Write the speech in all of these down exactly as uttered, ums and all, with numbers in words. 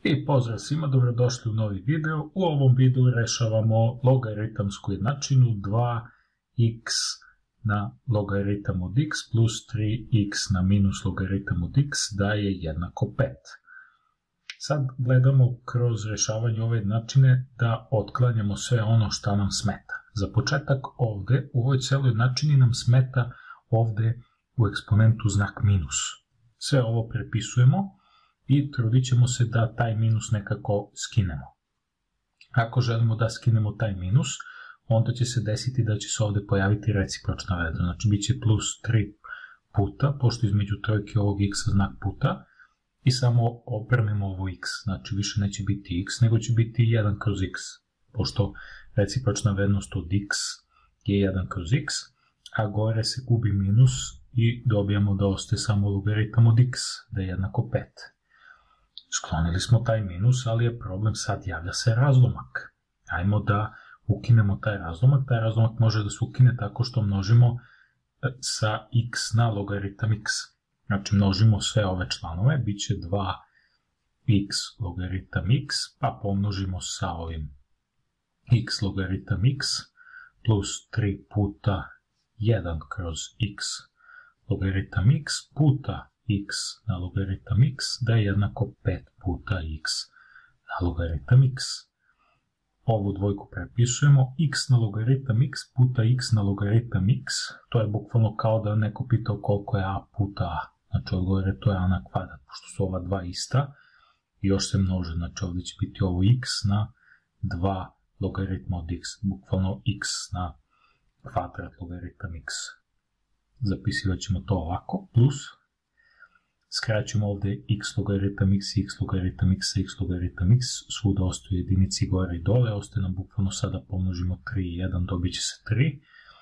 I pozdrav svima, dobrodošli u novi video. U ovom videu rešavamo logaritamsku jednačinu dva x na logaritam od x plus tri x na minus logaritam od x daje jednako pet. Sad gledamo kroz rešavanje ove jednačine da otklanjamo sve ono što nam smeta. Za početak ovde, u ovoj celoj jednačini nam smeta ovde u eksponentu znak minus. Sve ovo prepisujemo i trudit ćemo se da taj minus nekako skinemo. Ako želimo da skinemo taj minus, onda će se desiti da će se ovde pojaviti recipročna veza. Znači, bit će plus tri puta, pošto između trojke ovog x znak puta, i samo obrnemo ovo x. Znači, više neće biti x, nego će biti jedan kroz x, pošto recipročna vrednost od x je jedan kroz x, a gore se gubi minus i dobijamo da ostaje samo logaritam od x, da je jednako pet. Sklonili smo taj minus, ali je problem, sad javlja se razlomak. Ajmo da ukinemo taj razlomak. Taj razlomak može da se ukine tako što množimo sa x na logaritam x. Znači, množimo sve ove članove, bit će dva x logaritam x, pa pomnožimo sa ovim x logaritam x plus tri puta jedan kroz x logaritam x puta x na logaritam x da je jednako pet puta x na logaritam x. Ovu dvojku prepisujemo, x na logaritam x puta x na logaritam x, to je bukvalno kao da neko pitao koliko je a puta a. Znači, odgovor je to je a na kvadrat, pošto su ova dva ista i još se množe, znači ovdje će biti ovo x na dva logaritma od x, bukvalno x na kvadrat logaritam x. Zapisivat ćemo to ovako, plus skraćujemo ovde x logaritam x, x logaritam x, x logaritam x, svuda ostaju jedinici gore i dole, ostaje nam bukvalno sada pomnožimo tri i jedan, dobit će se tri,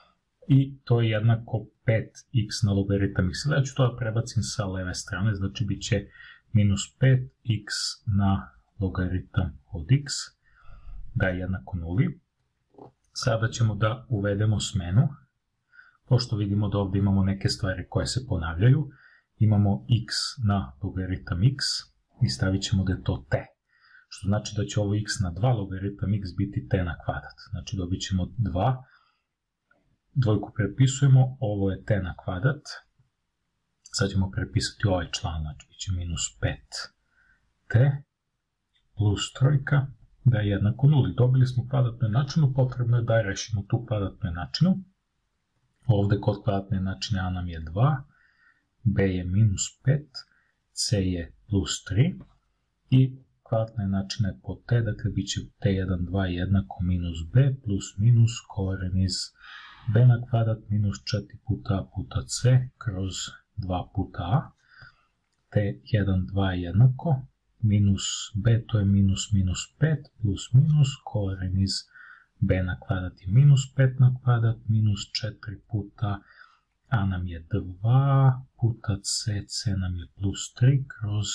i to je jednako pet x na logaritam x. Sada ću to da prebacim sa leve strane, znači bit će minus pet x na logaritam od x, da je jednako nuli. Sada ćemo da uvedemo smenu, pošto vidimo da ovde imamo neke stvari koje se ponavljaju. Imamo x na logaritam x i stavit ćemo da je to t, što znači da će ovo x na dva logaritam x biti t na kvadrat. Znači dobit ćemo dva, dvojku prepisujemo, ovo je t na kvadrat, sad ćemo prepisati ovaj član, znači bit će minus pet t plus trojka da je jednako nuli. Dobili smo kvadratnu jednačinu, potrebno je da rešimo tu kvadratnu jednačinu. Ovde kod kvadratne jednačine a nam je dva, b je minus pet, c je plus tri i kvadratna jednačina je po t, dakle bit će t jedan, dva jednako minus b plus minus koren iz b na kvadrat minus četiri puta a puta c kroz dva puta a, t jedan, dva jednako minus b, to je minus minus pet plus minus koren iz b na kvadrat je minus pet na kvadrat minus četiri puta a nam je dva puta c, c nam je plus tri kroz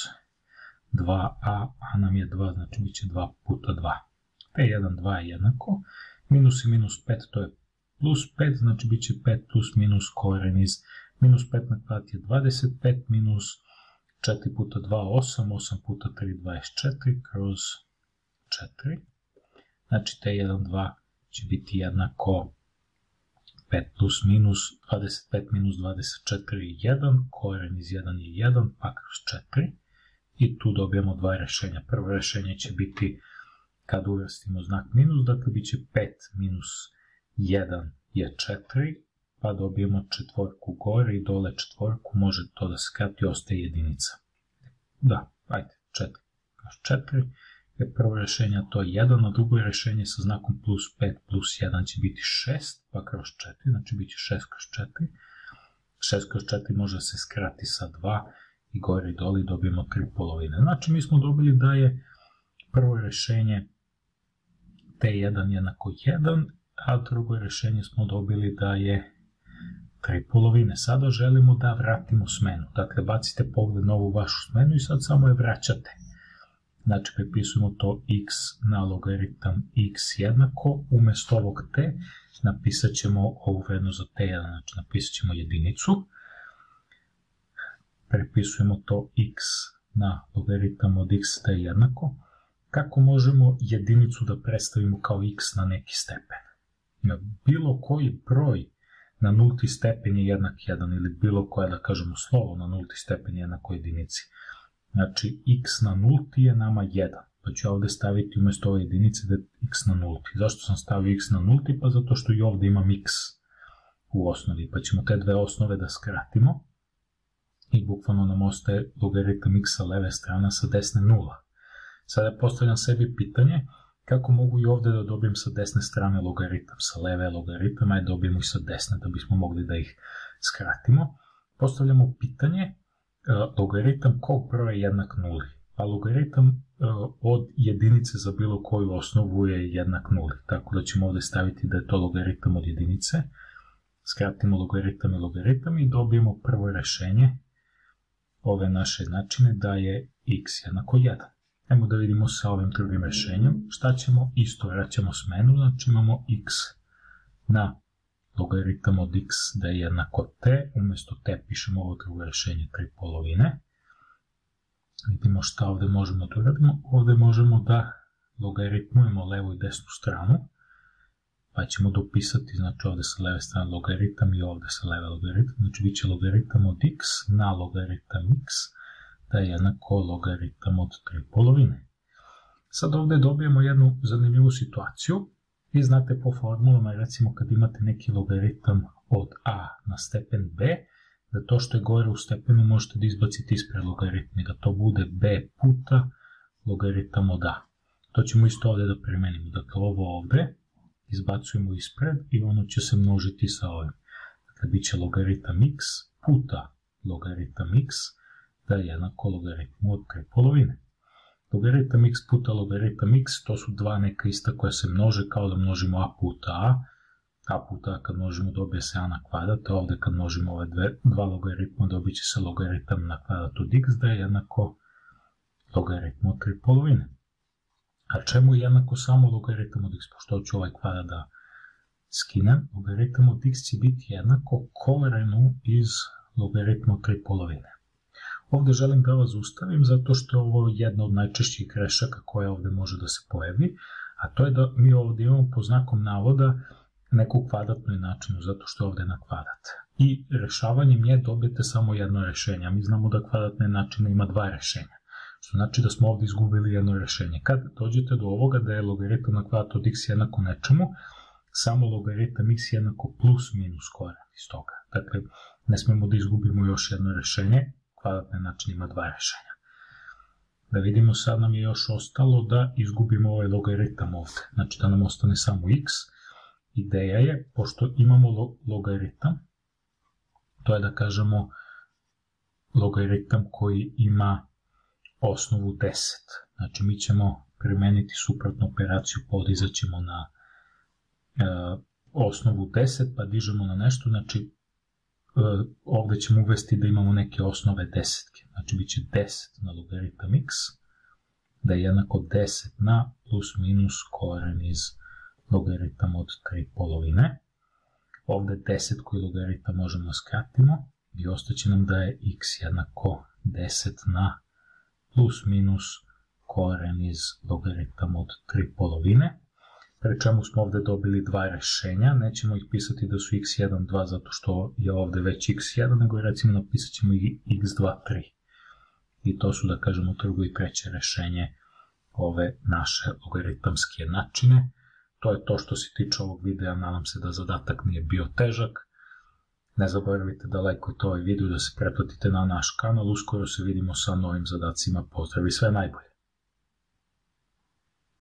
dva a, a nam je dva, znači bit će dva puta dva. t jedan, dva je jednako, minus i minus pet, to je plus pet, znači bit će pet plus minus koren iz minus pet na kvadrat je dvadeset pet minus četiri puta dva, osam, osam puta tri, dvadeset četiri kroz četiri. Znači t jedan, dva će biti jednako pet plus minus dvadeset pet minus dvadeset četiri je jedan, koren iz jedan je jedan, pa kroz četiri. I tu dobijamo dva rešenja. Prvo rešenje će biti kad uvrstimo znak minus, dakle bit će pet minus jedan je četiri, pa dobijemo četvorku gore i dole četvorku, može to da se krati, ostaje jedinica. Da, ajde, četiri kroz četiri. Je prvo rešenje, to je jedan, a drugo rešenje sa znakom plus pet plus jedan će biti šest, pa kroz četiri, znači bit će šest kroz četiri. šest kroz četiri može da se skrati sa dva i gore i dole dobijemo tri polovine. Znači mi smo dobili da je prvo rešenje t jedan jednako jedan, a drugo rešenje smo dobili da je tri polovine. Sada želimo da vratimo smenu. Dakle, bacite pogled na ovu vašu smenu i sad samo je vraćate. Znači, prepisujemo to x na logaritam x jednako, umesto ovog t napisat ćemo ovu vrednost za t jedan, znači napisat ćemo jedinicu. Prepisujemo to x na logaritam od x da je jednako. Kako možemo jedinicu da predstavimo kao x na neki stepen? Bilo koji broj na nulti stepen je jednak jedan ili bilo koje, da kažemo, slovo na nulti stepen je jednako jedinici. Znači, x na nulti je nama jedan. Pa ću ovde staviti umjesto ove jedinice da je x na nulti. Zašto sam stavio x na nulti? Pa zato što i ovde imam x u osnovi. Pa ćemo te dve osnove da skratimo. I bukvalno nam ostaje logaritam x sa leve strane, sa desne nula. Sada postavljam sebi pitanje kako mogu i ovde da dobijem sa desne strane logaritam, sa leve logaritam, a dobijemo i sa desne da bismo mogli da ih skratimo. Postavljamo pitanje logaritam kog broja je jednak nuli. Pa logaritam od jedinice za bilo koju osnovu je jednak nuli. Tako da ćemo ovde staviti da je to logaritam od jedinice. Skratimo logaritam i logaritam i dobijemo prvo rešenje ove naše jednačine da je x jednako jedan. Ajmo da vidimo sa ovim drugim rešenjem. Šta ćemo? Isto vraćamo smenu, znači imamo x na logaritam od x da je jednako t, umjesto t pišemo ovo drugo rešenje tri polovine. Vidimo šta ovde možemo da uradimo. Ovde možemo da logaritmujemo levu i desnu stranu, pa ćemo dopisati, znači ovde sa leve strane logaritam i ovde sa leve logaritam, znači bit će logaritam od x na logaritam x da je jednako logaritam od tri polovine. Sad ovde dobijemo jednu zanimljivu situaciju. Vi znate po formulama, recimo kad imate neki logaritam od a na stepen b, da to što je gore u stepenu možete da izbacite ispred logaritma i da to bude b puta logaritam od a. To ćemo isto ovde da primenimo. Dakle, ovo ovde izbacujemo ispred i ono će se množiti sa ovim. Dakle, bit će logaritam x puta logaritam x da je jednako logaritmu od tri polovine. Logaritam x puta logaritam x, to su dva neka ista koja se množe kao da množimo a puta a. A puta a kad množimo dobije se a na kvadrat, a ovde kad množimo ove dve, dva logaritma dobit će se logaritam na kvadrat od x da je jednako logaritmu od tri polovine. A čemu je jednako samo logaritam od x? Pošto ću ovaj kvadrat da skinem, logaritam od x će biti jednako korenu iz logaritma od tri polovine. Ovde želim da vas zaustavim zato što je ovo jedna od najčešćih grešaka koja ovde može da se pojavi, a to je da mi ovde imamo po znakom navoda neku kvadratnu jednačinu zato što je ovde na kvadrat. I rešavanjem nje dobijete samo jedno rešenje, a mi znamo da kvadratna jednačina ima dva rešenja. Što znači da smo ovde izgubili jedno rešenje. Kad dođete do ovoga da je logaritam na kvadrat od x jednako nečemu, samo logaritam x jednako plus minus koren iz toga. Dakle, ne smemo da izgubimo još jedno rešenje, kvadratna jednačina ima dva rešenja. Da vidimo, sad nam je još ostalo da izgubimo ovaj logaritam ovde. Znači da nam ostane samo x. Ideja je, pošto imamo logaritam, to je da kažemo logaritam koji ima osnovu deset. Znači mi ćemo primeniti suprotnu operaciju, podizat ćemo na e, osnovu deset, pa dižemo na nešto, znači e, ovde ćemo uvesti da imamo neke osnove desetke. Znači bit će deset na logaritam x, da je jednako deset na plus minus koren iz logaritam od tri polovine. Ovde deset koji logaritam možemo da skratimo i ostaće nam da je x jednako deset na plus minus koren iz logaritam od tri polovine. Pri čemu smo ovde dobili dva rešenja, nećemo ih pisati da su x jedan, dva zato što je ovde već x jedan, nego recimo napisat ćemo i x dva, tri. I to su, da kažemo, drugo i treće rešenje ove naše logaritamske jednačine. To je to što se tiče ovog videa, nadam se da zadatak nije bio težak. Ne zaboravite da lajkujete ovaj video i da se pretplatite na naš kanal, uskoro se vidimo sa novim zadacima, pozdrav i sve najbolje!